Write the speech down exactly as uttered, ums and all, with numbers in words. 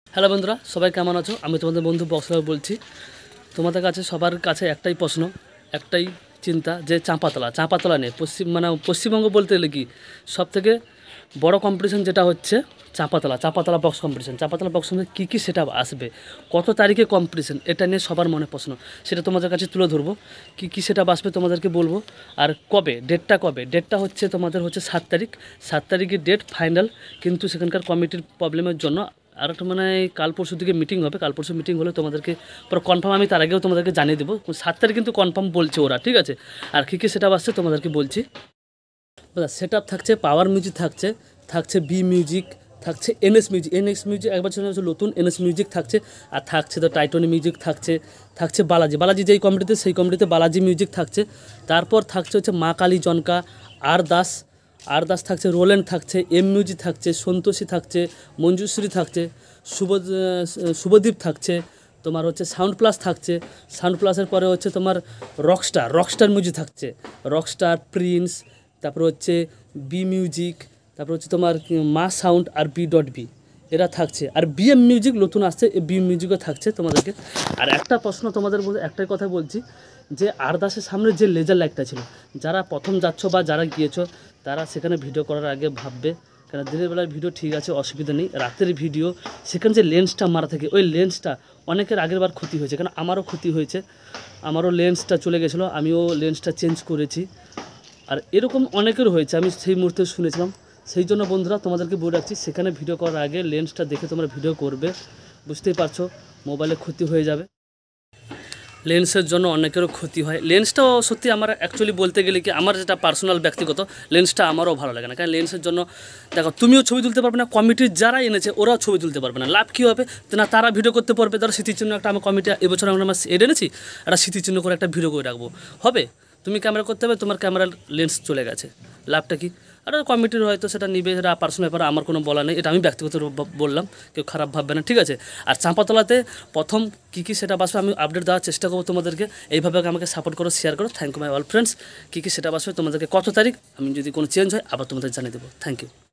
Hello বন্ধুরা, সবাই কেমন আছো? আমি তোমাদের বন্ধু বক্সলার বলছি। তোমাদের কাছে সবার কাছে একটাই প্রশ্ন, একটাই চিন্তা যে চাঁপাতলা চাঁপাতলা নেই পশ্চিম মানে পশ্চিমবঙ্গ বলতে গেলে কি সবথেকে বড় কম্পিটিশন যেটা হচ্ছে Chanpatala Chanpatala box competition. Chanpatala box মধ্যে কী কী সেটা আসবে, কত তারিখে কম্পিটিশন, এটা নিয়ে সবার মনে প্রশ্ন। সেটা তোমাদের কাছে তুলে ধরবো, কী কী সেটা আসবে তোমাদেরকে বলবো। আর কবে ডেটটা, কবে ডেটটা হচ্ছে তোমাদের হচ্ছে সাত তারিখ সাত তারিখের ডেট ফাইনাল। কিন্তু সেখানকার কমিটির প্রবলেমের জন্য আর একটা মানে কাল পরশু দিকে মিটিং হবে। কাল পরশু মিটিং হলে তোমাদেরকে পুরো কনফার্ম আমি তার আগেও তোমাদেরকে জানিয়ে দেবো। সাত তারিখ কিন্তু কনফার্ম বলছে ওরা, ঠিক আছে? আর কী কী সেটা আসছে তোমাদেরকে বলছি। সেট আপ থাকছে, পাওয়ার মিউজিক থাকছে, থাকছে বি মিউজিক, থাকছে এনএস মিউজিক এনএস মিউজিক একবার ছিল নতুন এনএস মিউজিক থাকছে। আর থাকছে তো টাইটনি মিউজিক থাকছে, থাকছে বালাজি বালাজি যেই কমিটিতে সেই কমিটিতে বালাজি মিউজিক থাকছে। তারপর থাকছে হচ্ছে মা কালী জনকা, আর দাস আর দাস থাকছে, রোল্যান্ড থাকছে, এম মিউজিক থাকছে, সন্তোষী থাকছে, মঞ্জুশ্রী থাকছে, শুভ শুভদীপ থাকছে, তোমার হচ্ছে সাউন্ড প্লাস থাকছে। সাউন্ড প্লাসের পরে হচ্ছে তোমার রকস্টার রকস্টার মিউজিক থাকছে, রকস্টার প্রিন্স, তারপর হচ্ছে বি মিউজিক, তারপর হচ্ছে তোমার মা সাউন্ড আর বি ডট বি এরা থাকছে। আর বিএম মিউজিক নতুন আসছে, বি মিউজিকও থাকছে তোমাদেরকে। আর একটা প্রশ্ন তোমাদের বলতে একটাই কথা বলছি, যে আরদাসের সামনে যে লেজার লাইটটা ছিল, যারা প্রথম যাচ্ছ বা যারা গিয়েছো তারা সেখানে ভিডিও করার আগে ভাববে, কারণ দিনের বেলার ভিডিও ঠিক আছে, অসুবিধা নেই। রাতের ভিডিও সেখানে যে লেন্সটা মারা থাকে, ওই লেন্সটা অনেকের আগের বার ক্ষতি হয়েছে, কারণ আমারও ক্ষতি হয়েছে, আমারও লেন্সটা চলে গেছিলো, আমিও লেন্সটা চেঞ্জ করেছি। আর এরকম অনেকের হয়েছে, আমি সেই মুহূর্তে শুনেছিলাম। সেই জন্য বন্ধুরা তোমাদেরকে বলে রাখছি, সেখানে ভিডিও করার আগে লেন্সটা দেখে তোমরা ভিডিও করবে। বুঝতেই পারছো মোবাইলে ক্ষতি হয়ে যাবে, লেন্সের জন্য অনেকেরও ক্ষতি হয়। লেন্সটাও সত্যি আমার অ্যাকচুয়ালি বলতে গেলে কি আমার যেটা পার্সোনাল ব্যক্তিগত, লেন্সটা আমারও ভালো লাগে না। কারণ লেন্সের জন্য দেখো তুমিও ছবি তুলতে পারবে না, কমিটির যারা এনেছে ওরাও ছবি তুলতে পারবে না। লাভ কী হবে না, তারা ভিডিও করতে পারবে, ধরো স্মৃতিচিহ্ন একটা আমার কমিটি এবছর আমরা আমার এড এনেছি, একটা স্মৃতিচিহ্ন করে একটা ভিডিও করে রাখবো, হবে? তুমি ক্যামেরা করতে হবে, তোমার ক্যামেরার লেন্স চলে গেছে, লাভটা কি? আর কমিটির হয়তো সেটা নিবে, সেটা পার্সোনাল ব্যাপার, আমার কোনো বলা নেই। এটা আমি ব্যক্তিগত বললাম, কেউ খারাপ ভাববে না, ঠিক আছে? আর চাঁপাতলাতে প্রথম কী কী সেটা বাসবে আমি আপডেট দেওয়ার চেষ্টা করবো তোমাদেরকে। এইভাবে আমাকে সাপোর্ট করো, শেয়ার করো। Thank you my all friends. কী কী সেটা বাসবে তোমাদেরকে কত তারিখ, আমি যদি কোনো চেঞ্জ হয় আবার তোমাদের জানিয়ে দেবো। Thank you.